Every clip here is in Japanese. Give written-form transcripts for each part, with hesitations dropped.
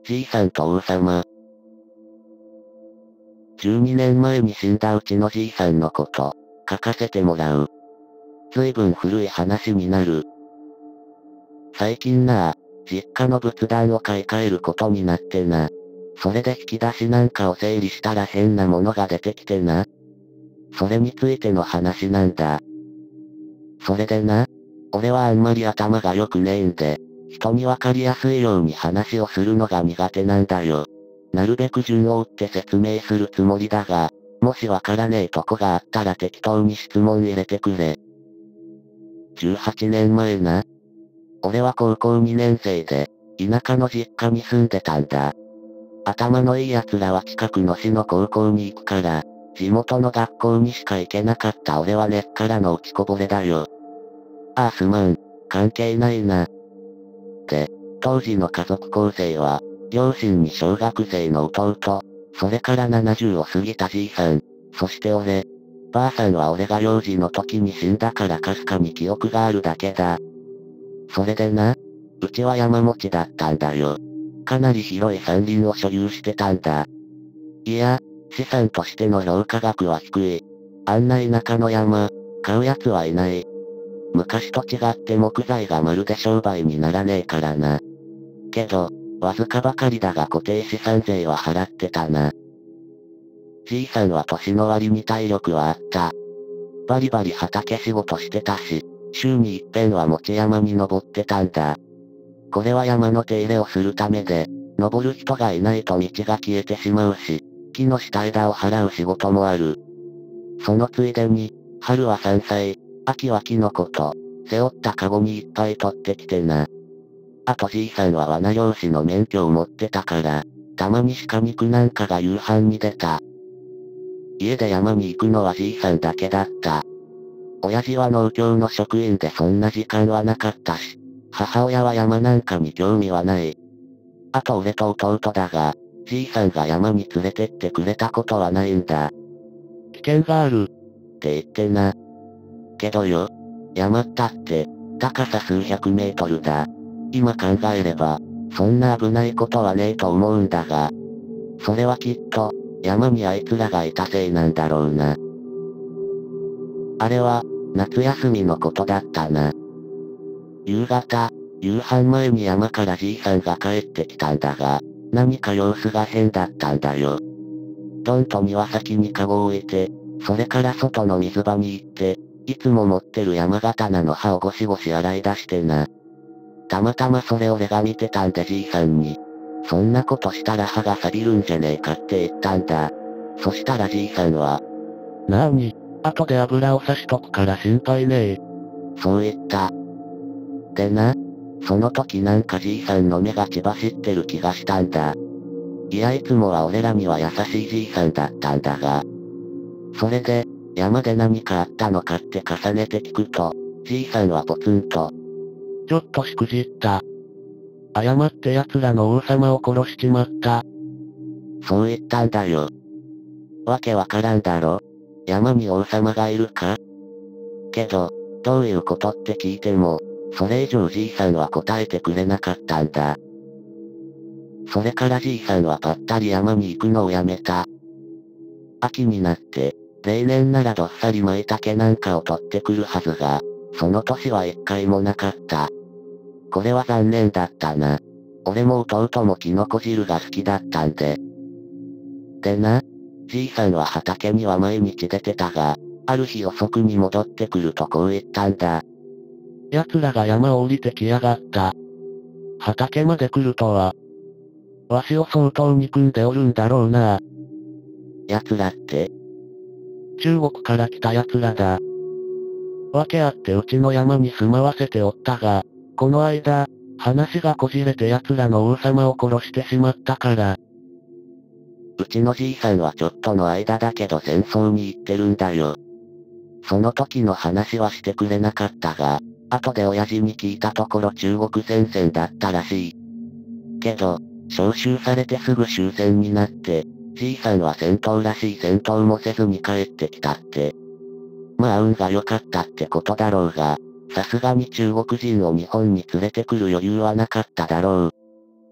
じいさんと王様。12年前に死んだうちのじいさんのこと、書かせてもらう。随分古い話になる。最近実家の仏壇を買い替えることになってな。それで引き出しなんかを整理したら変なものが出てきてな。それについての話なんだ。それでな、俺はあんまり頭が良くねえんで、人にわかりやすいように話をするのが苦手なんだよ。なるべく順を追って説明するつもりだが、もしわからねえとこがあったら適当に質問入れてくれ。18年前な。俺は高校2年生で、田舎の実家に住んでたんだ。頭のいい奴らは近くの市の高校に行くから、地元の学校にしか行けなかった俺は根っからの落ちこぼれだよ。ああすまん、関係ないな。で、当時の家族構成は、両親に小学生の弟、それから70を過ぎたじいさん、そして俺。ばあさんは俺が幼児の時に死んだからかすかに記憶があるだけだ。それでな、うちは山持ちだったんだよ。かなり広い山林を所有してたんだ。いや、資産としての評価額は低い。あんな田舎の山、買う奴はいない。昔と違って木材がまるで商売にならねえからな。けど、わずかばかりだが固定資産税は払ってたな。じいさんは年の割に体力はあった。バリバリ畑仕事してたし、週に一遍は持山に登ってたんだ。これは山の手入れをするためで、登る人がいないと道が消えてしまうし、木の下枝を払う仕事もある。そのついでに、春は山菜、秋はキノコと、背負ったカゴにいっぱい取ってきてな。あとじいさんは罠漁師の免許を持ってたから、たまに鹿肉なんかが夕飯に出た。家で山に行くのはじいさんだけだった。親父は農協の職員でそんな時間はなかったし、母親は山なんかに興味はない。あと俺と弟だが、じいさんが山に連れてってくれたことはないんだ。危険がある、って言ってな。けどよ、山ったって、高さ数百メートルだ。今考えれば、そんな危ないことはねえと思うんだが、それはきっと、山にあいつらがいたせいなんだろうな。あれは、夏休みのことだったな。夕方、夕飯前に山からじいさんが帰ってきたんだが、何か様子が変だったんだよ。ドンと庭先にカゴを置いて、それから外の水場に行って、いつも持ってる山刀の刃をゴシゴシ洗い出してな。たまたまそれ俺が見てたんでじいさんに、そんなことしたら歯が錆びるんじゃねえかって言ったんだ。そしたらじいさんは、なーに、後で油を差しとくから心配ねえ。そう言った。でな、その時なんかじいさんの目が血走ってる気がしたんだ。いやいつもは俺らには優しいじいさんだったんだが。それで、山で何かあったのかって重ねて聞くと、じいさんはポツンと。ちょっとしくじった。誤って奴らの王様を殺しちまった。そう言ったんだよ。わけわからんだろ。山に王様がいるか？けど、どういうことって聞いても、それ以上じいさんは答えてくれなかったんだ。それからじいさんはぱったり山に行くのをやめた。秋になって、例年ならどっさり舞茸なんかを取ってくるはずが、その年は一回もなかった。これは残念だったな。俺も弟もキノコ汁が好きだったんで。でな、じいさんは畑には毎日出てたが、ある日遅くに戻ってくるとこう言ったんだ。奴らが山を降りてきやがった。畑まで来るとは。わしを相当憎んでおるんだろうな。奴らって？中国から来た奴らだ。わけあってうちの山に住まわせておったが、この間、話がこじれて奴らの王様を殺してしまったから。うちのじいさんはちょっとの間だけど戦争に行ってるんだよ。その時の話はしてくれなかったが、後で親父に聞いたところ中国戦線だったらしい。けど、召集されてすぐ終戦になって、じいさんは戦闘らしい戦闘もせずに帰ってきたって。まあ運が良かったってことだろうが、さすがに中国人を日本に連れてくる余裕はなかっただろう。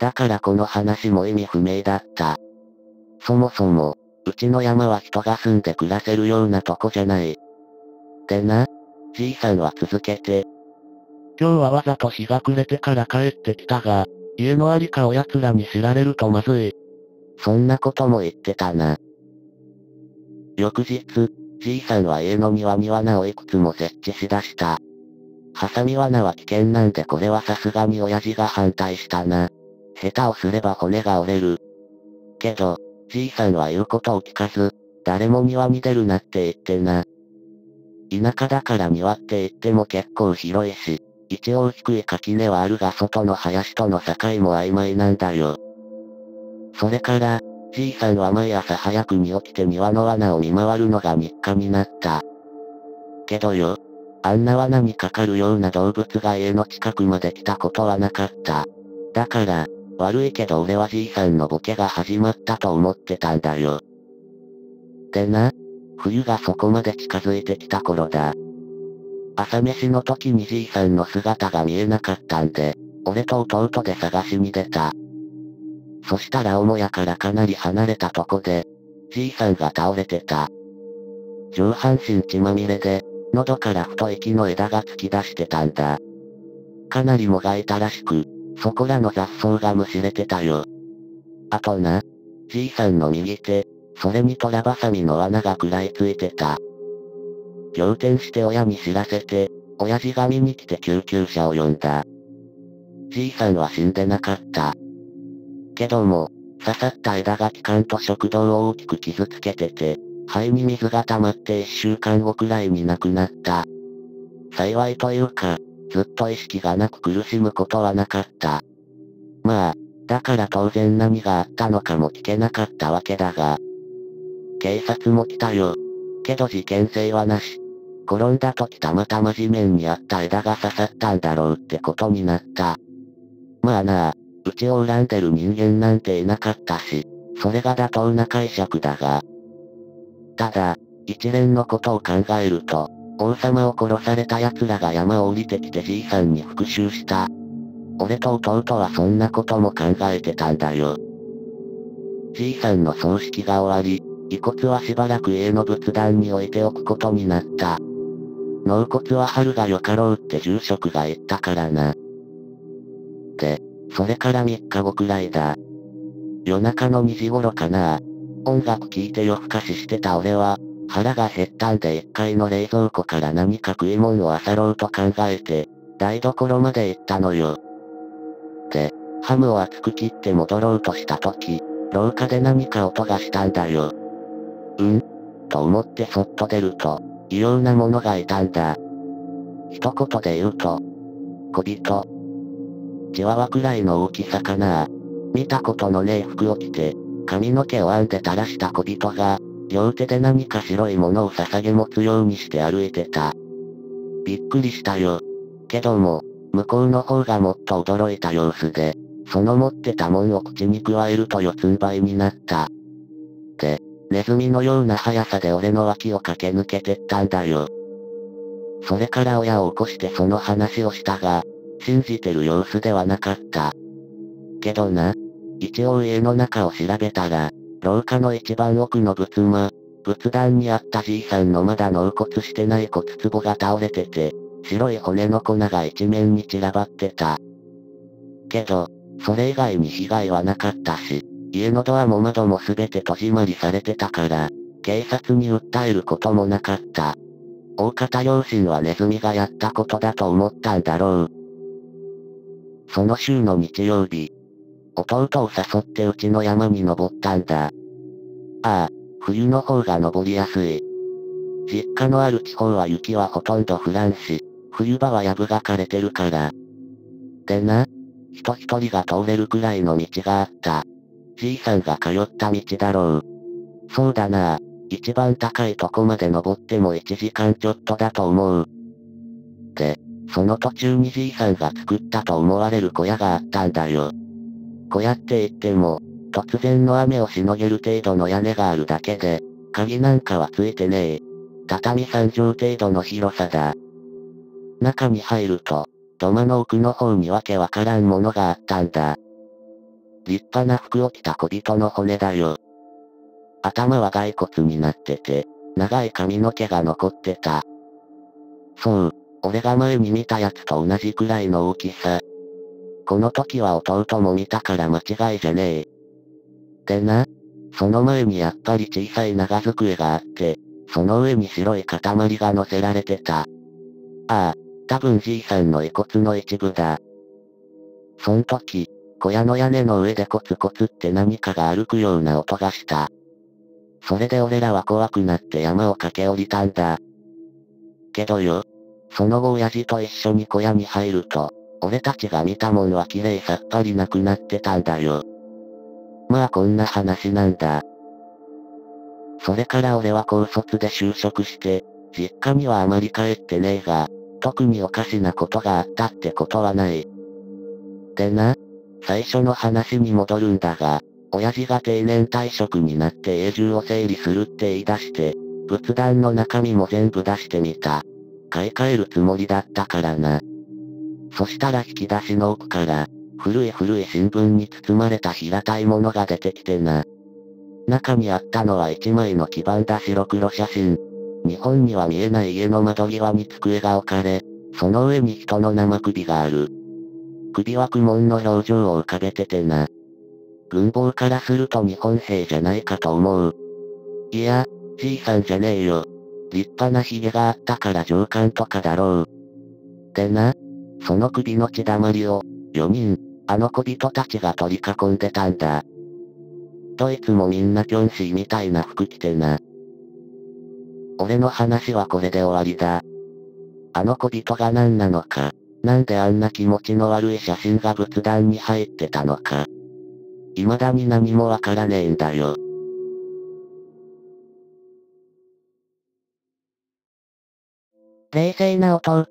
だからこの話も意味不明だった。そもそも、うちの山は人が住んで暮らせるようなとこじゃない。でな、じいさんは続けて。 今日はわざと日が暮れてから帰ってきたが、家のありかを奴らに知られるとまずい。 そんなことも言ってたな。翌日、じいさんは家の庭に罠をいくつも設置しだした。ハサミ罠は危険なんでこれはさすがに親父が反対したな。下手をすれば骨が折れる。けど、じいさんは言うことを聞かず、誰も庭に出るなって言ってな。田舎だから庭って言っても結構広いし、一応低い垣根はあるが外の林との境も曖昧なんだよ。それから、じいさんは毎朝早くに起きて庭の罠を見回るのが日課になった。けどよ、あんな罠にかかるような動物が家の近くまで来たことはなかった。だから、悪いけど俺はじいさんのボケが始まったと思ってたんだよ。でな、冬がそこまで近づいてきた頃だ。朝飯の時にじいさんの姿が見えなかったんで、俺と弟で探しに出た。そしたら母屋からかなり離れたとこで、じいさんが倒れてた。上半身血まみれで、喉から太い木の枝が突き出してたんだ。かなりもがいたらしく、そこらの雑草がむしれてたよ。あとな、じいさんの右手、それにトラバサミの罠が食らいついてた。仰天して親に知らせて、親父が見に来て救急車を呼んだ。じいさんは死んでなかった。けども、刺さった枝が気管と食道を大きく傷つけてて、肺に水が溜まって1週間後くらいに亡くなった。幸いというか、ずっと意識がなく苦しむことはなかった。まあ、だから当然何があったのかも聞けなかったわけだが。警察も来たよ。けど事件性はなし。転んだ時たまたま地面にあった枝が刺さったんだろうってことになった。まあなあ、うちを恨んでる人間なんていなかったし、それが妥当な解釈だが。ただ、一連のことを考えると、王様を殺された奴らが山を降りてきてじいさんに復讐した。俺と弟はそんなことも考えてたんだよ。じいさんの葬式が終わり、遺骨はしばらく家の仏壇に置いておくことになった。納骨は春がよかろうって住職が言ったからな。で、それから3日後くらいだ。夜中の2時頃かな。音楽聴いて夜更かししてた俺は、腹が減ったんで1階の冷蔵庫から何か食い物を漁ろうと考えて、台所まで行ったのよ。で、ハムを熱く切って戻ろうとした時、廊下で何か音がしたんだよ。と思ってそっと出ると、異様なものがいたんだ。一言で言うと、小人。チワワくらいの大きさかな。見たことのねえ服を着て、髪の毛を編んで垂らした小人が、両手で何か白いものを捧げ持つようにして歩いてた。びっくりしたよ。けども、向こうの方がもっと驚いた様子で、その持ってたもんを口に加えると四つん這いになった。で、ネズミのような速さで俺の脇を駆け抜けてったんだよ。それから親を起こしてその話をしたが、信じてる様子ではなかった。けどな、一応家の中を調べたら、廊下の一番奥の仏間、仏壇にあったじいさんのまだ納骨してない骨壺が倒れてて、白い骨の粉が一面に散らばってた。けど、それ以外に被害はなかったし、家のドアも窓も全て戸締まりされてたから、警察に訴えることもなかった。大方両親はネズミがやったことだと思ったんだろう。その週の日曜日、弟を誘ってうちの山に登ったんだ。ああ、冬の方が登りやすい。実家のある地方は雪はほとんど降らんし、冬場は藪が枯れてるから。でな、人一人が通れるくらいの道があった。じいさんが通った道だろう。そうだな、一番高いとこまで登っても1時間ちょっとだと思う。で、その途中にじいさんが作ったと思われる小屋があったんだよ。小屋って言っても、突然の雨をしのげる程度の屋根があるだけで、鍵なんかはついてねえ。畳3畳程度の広さだ。中に入ると、土間の奥の方にわけわからんものがあったんだ。 立派な服を着た小人の骨だよ。頭は骸骨になってて、長い髪の毛が残ってた。そう、俺が前に見たやつと同じくらいの大きさ。この時は弟も見たから間違いじゃねえ。でな、その前にやっぱり小さい長机があって、その上に白い塊が乗せられてた。ああ、多分じいさんの遺骨の一部だ。そん時、小屋の屋根の上でコツコツって何かが歩くような音がした。それで俺らは怖くなって山を駆け下りたんだ。けどよ、その後親父と一緒に小屋に入ると、俺たちが見たもんは綺麗さっぱりなくなってたんだよ。まあこんな話なんだ。それから俺は高卒で就職して、実家にはあまり帰ってねえが、特におかしなことがあったってことはない。でな、最初の話に戻るんだが、親父が定年退職になって家中を整理するって言い出して、仏壇の中身も全部出してみた。買い替えるつもりだったからな。そしたら引き出しの奥から、古い新聞に包まれた平たいものが出てきてな。中にあったのは一枚の黄ばんだ白黒写真。日本には見えない家の窓際に机が置かれ、その上に人の生首がある。首は苦悶の表情を浮かべててな。軍帽からすると日本兵じゃないかと思う。いや、じいさんじゃねえよ。立派な髭があったから上官とかだろう。でな、その首の血だまりを、4人、あの小人たちが取り囲んでたんだ。どいつもみんなキョンシーみたいな服着てな。俺の話はこれで終わりだ。あの小人が何なのか、なんであんな気持ちの悪い写真が仏壇に入ってたのか。未だに何もわからねえんだよ。冷静な弟。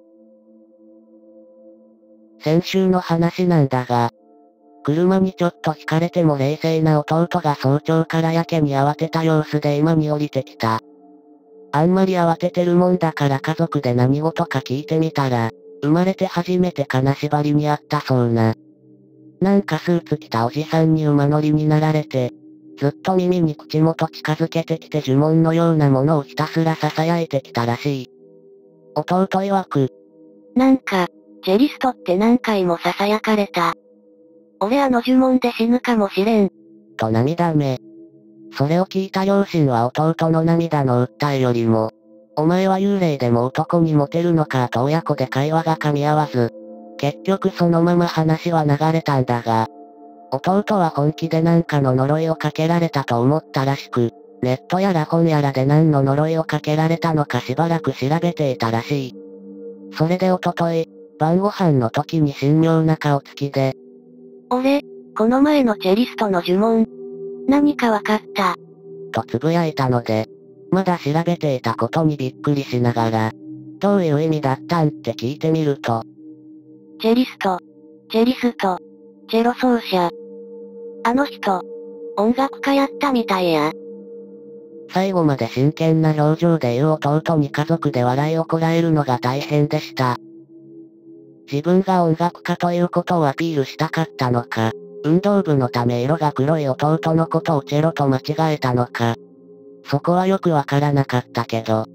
先週の話なんだが、車にちょっと惹かれても冷静な弟が早朝からやけに慌てた様子で今に降りてきた。あんまり慌ててるもんだから家族で何事か聞いてみたら、生まれて初めて金縛りにあったそうな。なんかスーツ着たおじさんに馬乗りになられて、ずっと耳に口元近づけてきて呪文のようなものをひたすら囁いてきたらしい。弟曰く、 なんか、チェリストって何回も囁かれた。俺あの呪文で死ぬかもしれん。 と涙目。それを聞いた両親は弟の涙の訴えよりも、お前は幽霊でも男にモテるのかと親子で会話が噛み合わず、結局そのまま話は流れたんだが、弟は本気でなんかの呪いをかけられたと思ったらしく、ネットやら本やらで何の呪いをかけられたのかしばらく調べていたらしい。それでおととい、晩ご飯の時に神妙な顔つきで、 俺、この前のチェリストの呪文、何かわかった。 とつぶやいたので、まだ調べていたことにびっくりしながら、どういう意味だったんって聞いてみると、 チェリスト、チェロ奏者。あの人、音楽家やったみたいや。 最後まで真剣な表情で言う弟に家族で笑いをこらえるのが大変でした。自分が音楽家ということをアピールしたかったのか、運動部のため色が黒い弟のことをチェロと間違えたのか。そこはよくわからなかったけど。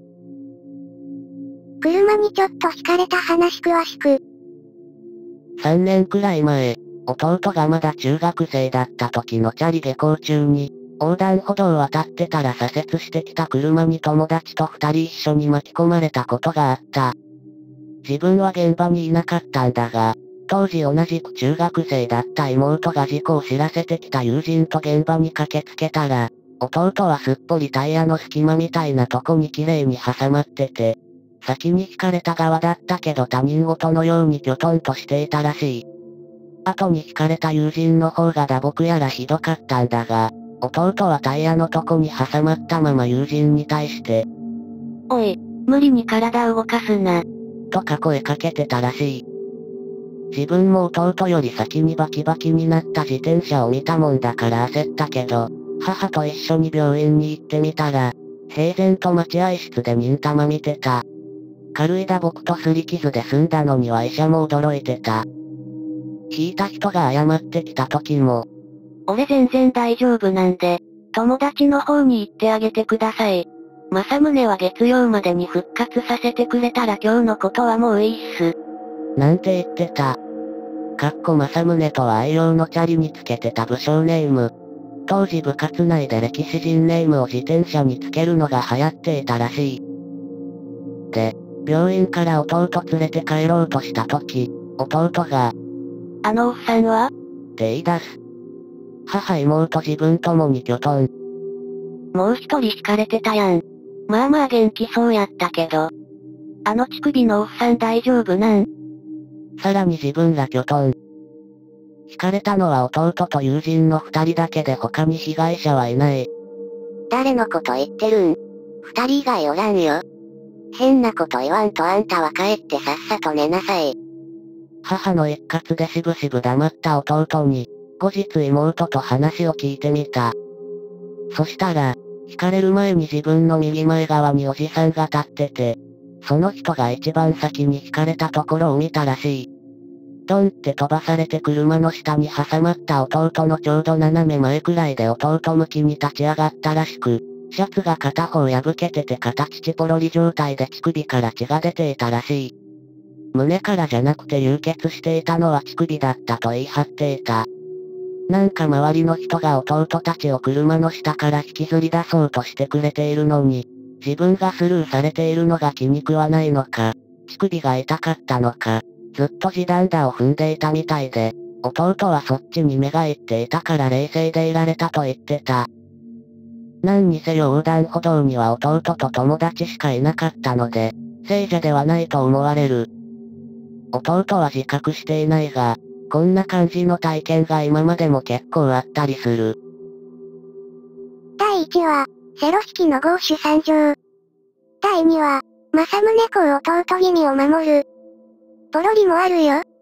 車にちょっと惹かれた話詳しく。 3年くらい前、弟がまだ中学生だった時のチャリ下校中に、横断歩道を渡ってたら左折してきた車に友達と2人一緒に巻き込まれたことがあった。自分は現場にいなかったんだが、当時同じく中学生だった妹が事故を知らせてきた友人と現場に駆けつけたら、弟はすっぽりタイヤの隙間みたいなとこに綺麗に挟まってて、先に引かれた側だったけど他人事のようにきょとんとしていたらしい。後に引かれた友人の方が打撲やらひどかったんだが、弟はタイヤのとこに挟まったまま友人に対して、 おい、無理に体を動かすな。 とか声かけてたらしい。自分も弟より先にバキバキになった自転車を見たもんだから焦ったけど、母と一緒に病院に行ってみたら、平然と待合室で忍たま見てた。軽い打撲と擦り傷で済んだのには医者も驚いてた。 引いた人が謝ってきた時も、 俺全然大丈夫なんで、友達の方に言ってあげてください。正宗は月曜までに復活させてくれたら今日のことはもういいっす。 なんて言ってた。正宗とは愛用のチャリにつけてた武将ネーム。当時部活内で歴史人ネームを自転車につけるのが流行っていたらしい。で、病院から弟連れて帰ろうとした時、弟が、 あのおっさんはって言い出す。母妹自分ともにきょとん。 もう一人惹かれてたやん。まあまあ元気そうやったけど。あの乳首のおっさん大丈夫なん？ さらに自分がきょとん。惹かれたのは弟と友人の二人だけで他に被害者はいない。 誰のこと言ってるん？二人以外おらんよ。変なこと言わんとあんたは帰ってさっさと寝なさい。 母の一括でしぶしぶ黙った弟に、後日妹と話を聞いてみた。そしたら、惹かれる前に自分の右前側におじさんが立ってて、その人が一番先に惹かれたところを見たらしい。ドンって飛ばされて車の下に挟まった弟のちょうど斜め前くらいで弟向きに立ち上がったらしく、シャツが片方破けてて片乳ポロリ状態で乳首から血が出ていたらしい。胸からじゃなくて流血していたのは乳首だったと言い張っていた。なんか周りの人が弟たちを車の下から引きずり出そうとしてくれているのに、自分がスルーされているのが気に食わないのか、乳首が痛かったのか、ずっと地団打を踏んでいたみたいで、弟はそっちに目がいっていたから冷静でいられたと言ってた。何にせよ横断歩道には弟と友達しかいなかったので、聖者ではないと思われる。弟は自覚していないが、こんな感じの体験が今までも結構あったりする。 第1話、セロ式の豪主参上。第2話、正宗公弟君を守る。ポロリもあるよ。